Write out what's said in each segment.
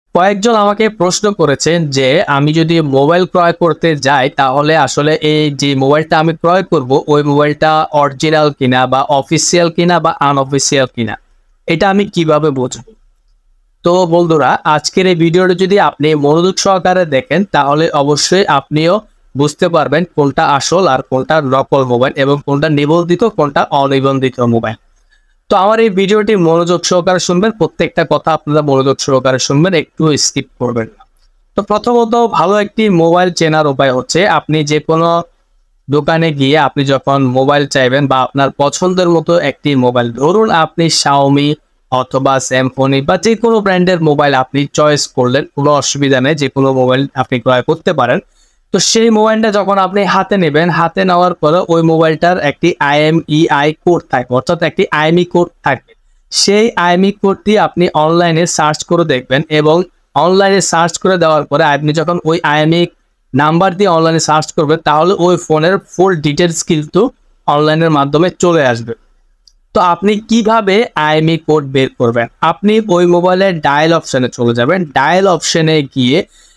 কয়েকজন আমাকে প্রশ্ন করেছেন যে আমি যদি মোবাইল ক্রয় করতে যাই তাহলে আসলে এই যে মোবাইলটা আমি ক্রয় করব ওই মোবাইলটা অরিজিনাল কিনা বা অফিসিয়াল কিনা বা আনঅফিসিয়াল কিনা, এটা আমি কিভাবে বুঝবো। তো বন্ধুরা, আজকের এই ভিডিওটা যদি আপনি মনোযোগ সহকারে দেখেন তাহলে অবশ্যই আপনিও বুঝতে পারবেন কোনটা আসল আর কোনটা নকল মোবাইল এবং কোনটা নিবন্ধিত কোনটা অনিবন্ধিত মোবাইল। তো আমার এই ভিডিওটি মনোযোগ সহকারে শুনবেন, প্রত্যেকটা কথা আপনারা মনোযোগ সহকারে শুনবেন, একটু স্কিপ করবেন না। তো প্রথমত ভালো একটি মোবাইল চেনার উপায় হচ্ছে আপনি যে কোনো দোকানে গিয়ে আপনি যখন মোবাইল চাইবেন বা আপনার পছন্দের মতো একটি মোবাইল, ধরুন আপনি শাওমি অথবা স্যামসং বা যে কোনো ব্র্যান্ডের মোবাইল আপনি চয়েস করলেন, কোনো অসুবিধা নেই, যে কোনো মোবাইল আপনি ক্রয় করতে পারেন। তো সেই মোবাইলটা যখন আপনি হাতে নেবেন, হাতে নেওয়ার পরে ওই মোবাইলটার একটি IMEI কোড থাকবে, অর্থাৎ একটি IMEI কোড থাকবে। সেই IMEI কোডটি আপনি অনলাইনে সার্চ করে দেখবেন এবং অনলাইনে সার্চ করে দেওয়ার পরে আপনি যখন ওই IMEI নাম্বার দিয়ে অনলাইনে সার্চ করবেন তাহলে ওই ফোনের ফুল ডিটেলস কিন্তু অনলাইনের মাধ্যমে চলে আসবে। তো আপনি কিভাবে IMEI কোড বের করবেন? আপনি ওই মোবাইলের ডায়াল অপশনে চলে যাবেন। ডায়াল অপশনে গিয়ে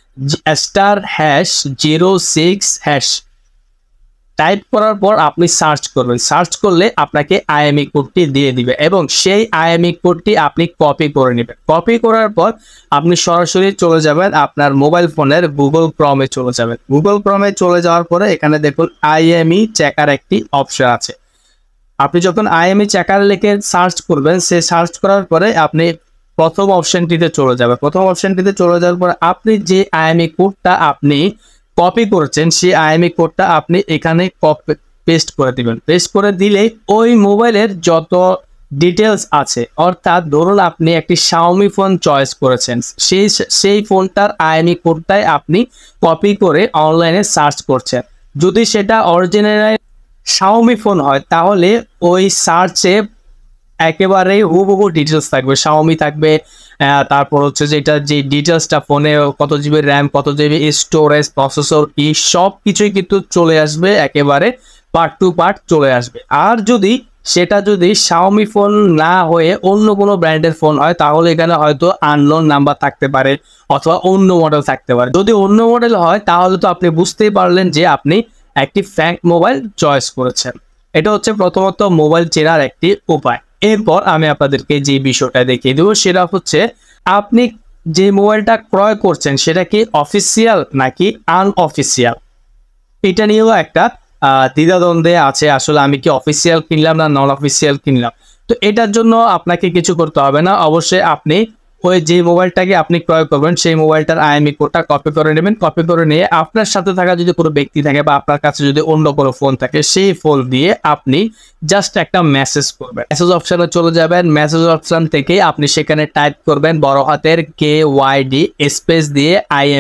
*#06# টাইপ করার পর আপনি সার্চ করবেন। সার্চ করলে আপনাকে IMEI কোডটি দিয়ে দিবে এবং সেই IMEI কোডটি আপনি কপি করে নেবেন। কপি করার পর আপনি সরাসরি চলে যাবেন আপনার মোবাইল ফোনের গুগল ক্রমে চলে যাবেন। গুগল ক্রমে চলে যাওয়ার পরে এখানে দেখুন IMEI চেকার একটি অপশন আছে। আপনি যখন IMEI চেকার লিখে সার্চ করবেন, সে সার্চ করার পরে আপনি প্রথম অপশনটিতে চলে যাবেন। প্রথম অপশনটিতে চলে যাওয়ার পরে আপনি যে IMEI কোডটা আপনি কপি করেছেন সেই IMEI কোডটা আপনি এখানে পেস্ট করে দিবেন। পেস্ট করে দিলে ওই মোবাইলের যত ডিটেলস আছে, অর্থাৎ ধরুন আপনি একটি শাওমি ফোন চয়েস করেছেন, সেই ফোনটার IMEI কোডটাই আপনি কপি করে অনলাইনে সার্চ করছেন। যদি সেটা অরিজিনাল শাওমি ফোন হয় তাহলে ওই সার্চে একেবারে হুবহু ডিটেলস থাকবে, শাওমি থাকবে, তারপর হচ্ছে যে এটা যে ডিটেলসটা ফোনে কত জিবি র্যাম, কত জিবি স্টোরেজ, প্রসেসর কি, সব কিছুই কিন্তু চলে আসবে, একেবারে পার্ট টু পার্ট চলে আসবে। আর সেটা যদি শাওমি ফোন না হয়ে অন্য কোনো ব্র্যান্ডের ফোন হয় তাহলে এখানে হয়তো আননোন নাম্বার থাকতে পারে অথবা অন্য মডেল থাকতে পারে। যদি অন্য মডেল হয় তাহলে তো আপনি বুঝতেই পারলেন যে আপনি একটি ফ্যাক মোবাইল চয়েস করেছেন। এটা হচ্ছে প্রথমত মোবাইল চেনার একটি উপায়। এরপর আমি আপনাদেরকে যে বিষয়টা দেখিয়ে দেবো সেটা হচ্ছে আপনি যে মোবাইলটা ক্রয় করছেন সেটা কি অফিসিয়াল নাকি আনঅফিসিয়াল, এটা নিয়েও একটা দ্বিধাদ্বন্দ্বে আছে, আসলে আমি কি অফিসিয়াল কিনলাম না নন অফিসিয়াল কিনলাম। তো এটার জন্য আপনাকে কিছু করতে হবে না, অবশ্যই আপনি ওই যে মোবাইলটাকে আপনি ক্রয় করবেন সেই মোবাইলটার IMEI কোডটা কপি করে নেবেন। কপি করে নিয়ে আপনার সাথে থাকা যদি কোনো ব্যক্তি থাকে বা আপনার কাছে যদি অন্য কোনো ফোন থাকে সেই ফোন দিয়ে আপনি জাস্ট একটা মেসেজ করবেন। মেসেজ অপশনে চলে যাবেন, মেসেজ অপশন থেকে আপনি সেখানে টাইপ করবেন বড় হাতের KYD স্পেস দিয়ে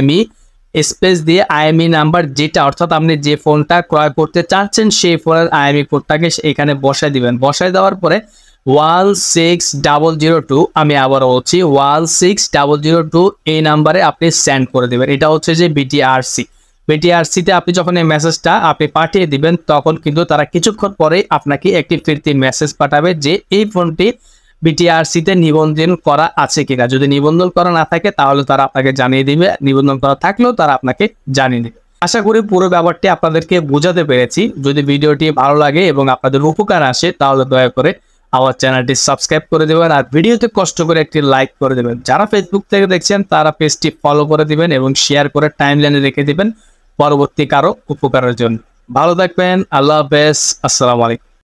IMEI নাম্বার যেটা, অর্থাৎ আপনি যে ফোনটা ক্রয় করতে চাচ্ছেন সেই ফোনের IMEI কোডটাকে এখানে বসায় দিবেন। বসায় দেওয়ার পরে 16002, আমি আবার বলছি 16002 এই নাম্বারে আপনি সেন্ড করে দেবেন। এটা হচ্ছে যে BTRC তে আপনি যখন এই মেসেজটা আপনি পাঠিয়ে দিবেন তখন কিন্তু তারা কিছুক্ষণ পরে আপনাকে একটি ফিরতি মেসেজ পাঠাবে যে এই ফোনটি BTRC তে নিবন্ধন করা আছে কিনা। যদি নিবন্ধন করা না থাকে তাহলে তারা আপনাকে জানিয়ে দিবে, নিবন্ধন করা থাকলেও তারা আপনাকে জানিয়ে দিবে। আশা করি পুরো ব্যাপারটি আপনাদেরকে বোঝাতে পেরেছি। যদি ভিডিওটি ভালো লাগে এবং আপনাদের উপকার আসে তাহলে দয়া করে আমার চ্যানেলটি সাবস্ক্রাইব করে দেবেন আর ভিডিওতে কষ্ট করে একটি লাইক করে দেবেন। যারা ফেসবুক থেকে দেখছেন তারা পেজটি ফলো করে দিবেন এবং শেয়ার করে টাইমলাইনে রেখে দিবেন পরবর্তী কারো উপকারের জন্য। ভালো থাকবেন, আল্লাহ হাফেজ, আসসালামু আলাইকুম।